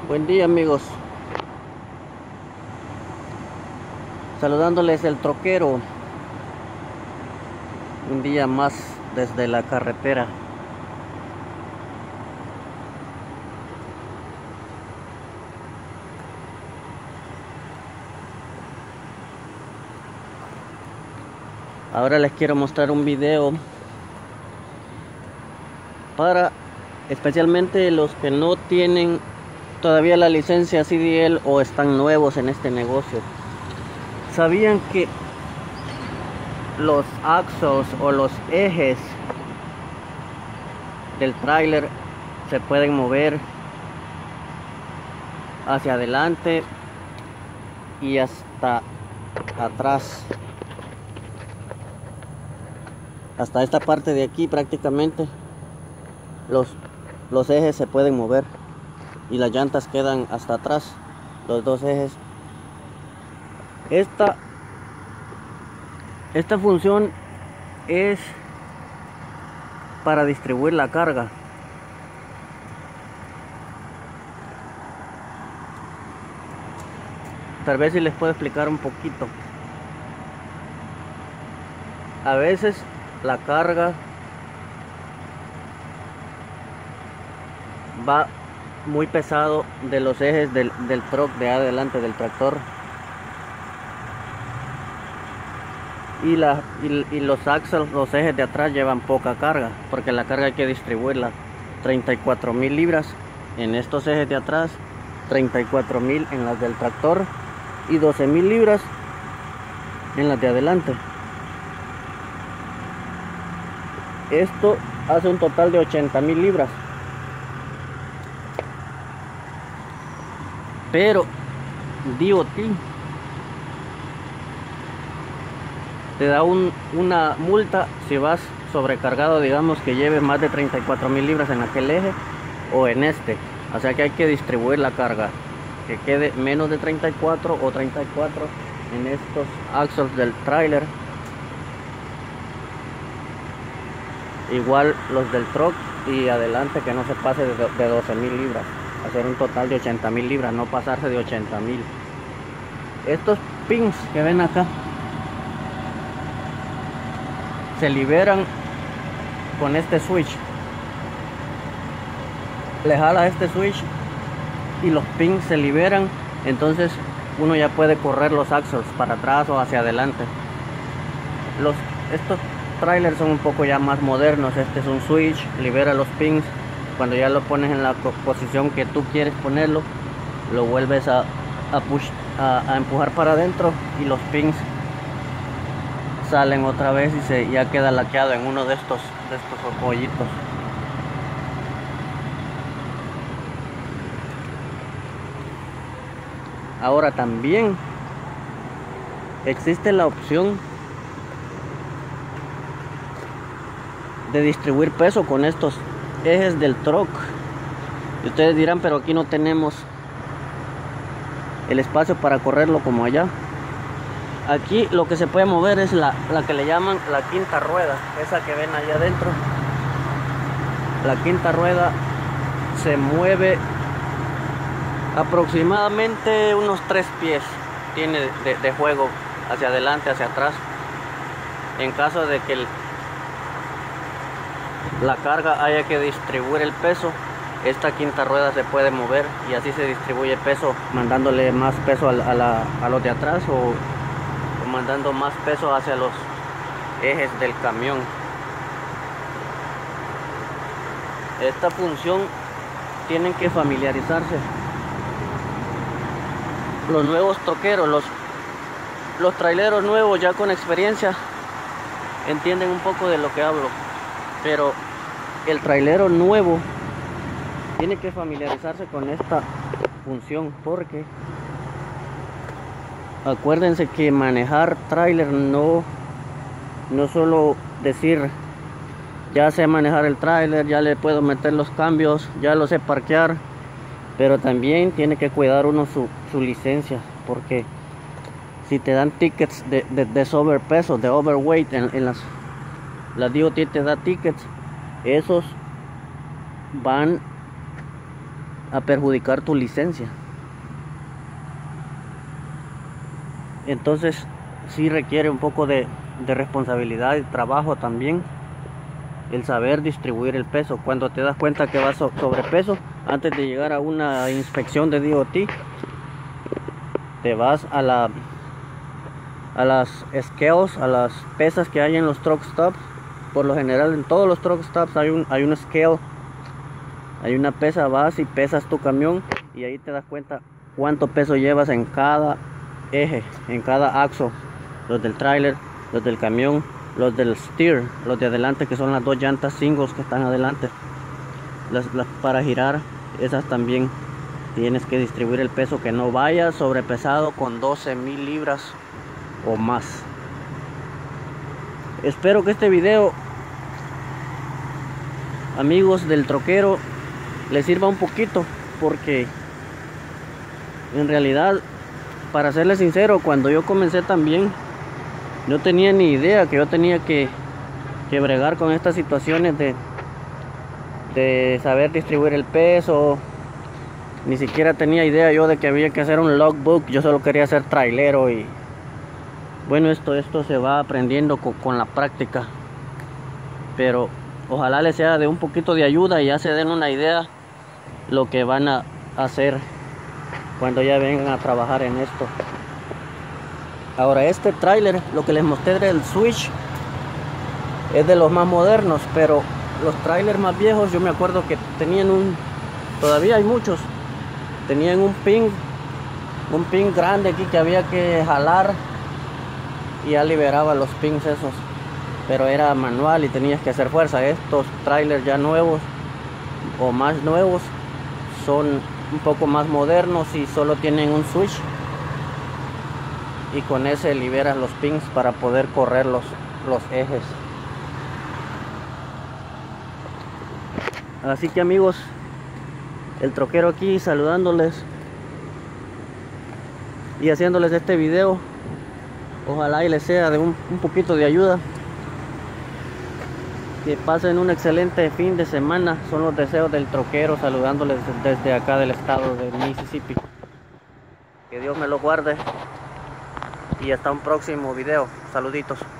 Buen día, amigos, saludándoles el troquero, un día más desde la carretera. Ahora les quiero mostrar un video para especialmente los que no tienen todavía la licencia CDL o están nuevos en este negocio. ¿Sabían que los axles o los ejes del tráiler se pueden mover hacia adelante y hasta atrás? Hasta esta parte de aquí prácticamente los ejes se pueden mover y las llantas quedan hasta atrás, los dos ejes. Esta función es para distribuir la carga. Tal vez si les puedo explicar un poquito. A veces la carga va muy pesado de los ejes del truck de adelante del tractor, y los axles, los ejes de atrás llevan poca carga, porque la carga hay que distribuirla. 34,000 libras en estos ejes de atrás, 34,000 en las del tractor y 12,000 libras en las de adelante. Esto hace un total de 80,000 libras. Pero DOT te da una multa si vas sobrecargado, digamos que lleves más de 34,000 libras en aquel eje o en este. O sea que hay que distribuir la carga, que quede menos de 34 o 34 en estos axles del tráiler. Igual los del truck y adelante, que no se pase de 12,000 libras. Hacer un total de 80,000 libras, no pasarse de 80,000. Estos pins que ven acá se liberan con este switch. Le jala este switch y los pins se liberan. Entonces uno ya puede correr los axles para atrás o hacia adelante. Estos trailers son un poco ya más modernos. Este es un switch, libera los pins. Cuando ya lo pones en la posición que tú quieres ponerlo, lo vuelves a empujar para adentro y los pins salen otra vez y ya queda laqueado en uno de estos hoyitos. Ahora también existe la opción de distribuir peso con estos ejes del truck. Y ustedes dirán, pero aquí no tenemos el espacio para correrlo como allá. Aquí lo que se puede mover es la que le llaman la quinta rueda, esa que ven allá adentro. La quinta rueda se mueve aproximadamente unos 3 pies, tiene de juego hacia adelante, hacia atrás. En caso de que la carga haya que distribuir el peso, esta quinta rueda se puede mover y así se distribuye peso, mandándole más peso a los de atrás o mandando más peso hacia los ejes del camión. Esta función tienen que familiarizarse los nuevos troqueros, los traileros nuevos ya con experiencia entienden un poco de lo que hablo, pero el trailero nuevo tiene que familiarizarse con esta función, porque acuérdense que manejar trailer no solo decir ya sé manejar el trailer, ya le puedo meter los cambios, ya lo sé parquear, pero también tiene que cuidar uno su licencia, porque si te dan tickets de sobrepeso, de overweight en la DOT te da tickets, esos van a perjudicar tu licencia. Entonces sí requiere un poco de responsabilidad y trabajo también el saber distribuir el peso. Cuando te das cuenta que vas sobrepeso, antes de llegar a una inspección de DOT, te vas a las scales, a las pesas que hay en los truck stops. Por lo general en todos los truck stops hay un scale, hay una pesa, vas y pesas tu camión y ahí te das cuenta cuánto peso llevas en cada eje, en cada axle, los del trailer, los del camión, los del steer, los de adelante, que son las dos llantas singles que están adelante, las para girar, esas también tienes que distribuir el peso, que no vaya sobrepesado con 12,000 libras o más. Espero que este video, amigos del troquero, les sirva un poquito, porque en realidad, para serles sincero, cuando yo comencé también no tenía ni idea que yo tenía que bregar con estas situaciones de saber distribuir el peso. Ni siquiera tenía idea yo de que había que hacer un logbook. Yo solo quería ser trailero y bueno, esto se va aprendiendo con la práctica, pero ojalá les sea de un poquito de ayuda y ya se den una idea lo que van a hacer cuando ya vengan a trabajar en esto. Ahora, este tráiler, lo que les mostré del switch, es de los más modernos, pero los trailers más viejos, yo me acuerdo que tenían todavía hay muchos, tenían un pin grande aquí que había que jalar y ya liberaba los pins esos, pero era manual y tenías que hacer fuerza. Estos trailers ya nuevos o más nuevos son un poco más modernos y solo tienen un switch, y con ese liberas los pins para poder correr los ejes. Así que amigos, el troquero aquí saludándoles y haciéndoles este video. Ojalá y les sea de un poquito de ayuda. Que pasen un excelente fin de semana. Son los deseos del troquero, saludándoles desde acá del estado de Mississippi. Que Dios me lo guarde y hasta un próximo video. Saluditos.